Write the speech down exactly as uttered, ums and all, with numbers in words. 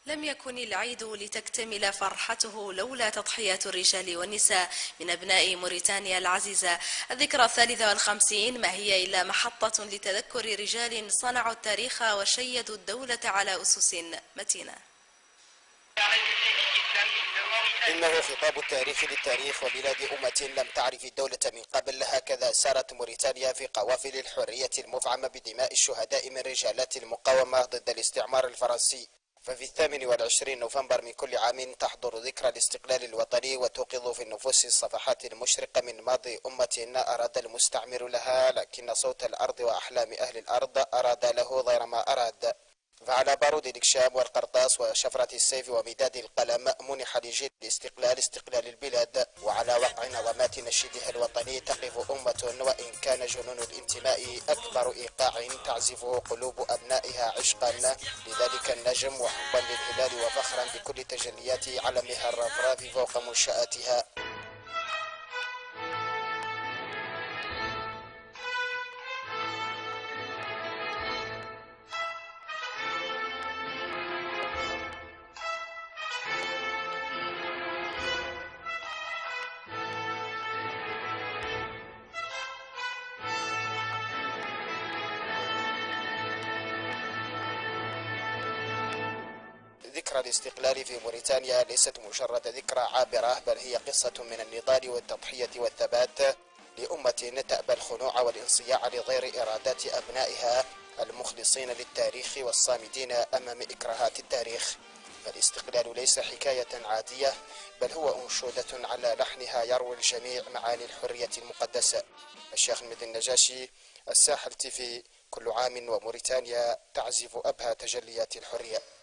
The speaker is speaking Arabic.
لم يكن العيد لتكتمل فرحته لولا تضحيات الرجال والنساء من أبناء موريتانيا العزيزة. الذكرى الثالثة والخمسين ما هي إلا محطة لتذكر رجال صنعوا التاريخ وشيدوا الدولة على أسس متينة. إنه خطاب التاريخ للتاريخ وبلاد أمة لم تعرف الدولة من قبل. هكذا سارت موريتانيا في قوافل الحرية المفعمة بدماء الشهداء من رجالات المقاومة ضد الاستعمار الفرنسي. ففي الثامن والعشرين نوفمبر من كل عام تحضر ذكرى الاستقلال الوطني وتوقظ في النفوس الصفحات المشرقة من ماضي أمة أراد المستعمر لها، لكن صوت الأرض وأحلام أهل الأرض أراد له غير ما أراد. فعلى بارود الإكشام والقرطاس وشفرة السيف ومداد القلم منح لجيل الاستقلال استقلال البلاد، وعلى وقع نغمات نشيدها الوطني تقف أمة وإن كان جنون الانتماء أكبر إيقاع تعزفه قلوب أبنائها عشقا لذلك النجم وحبا للهلال وفخرا بكل تجليات علمها الرفراف فوق منشآتها. ذكرى الاستقلال في موريتانيا ليست مجرد ذكرى عابرة، بل هي قصة من النضال والتضحية والثبات لأمة تأبى الخنوع والانصياع لغير إرادات أبنائها المخلصين للتاريخ والصامدين أمام إكراهات التاريخ. فالاستقلال ليس حكاية عادية، بل هو أنشودة على لحنها يروي الجميع معاني الحرية المقدسة. الشيخ مهدي النجاشي، الساحل تيفي، كل عام وموريتانيا تعزف أبهى تجليات الحرية.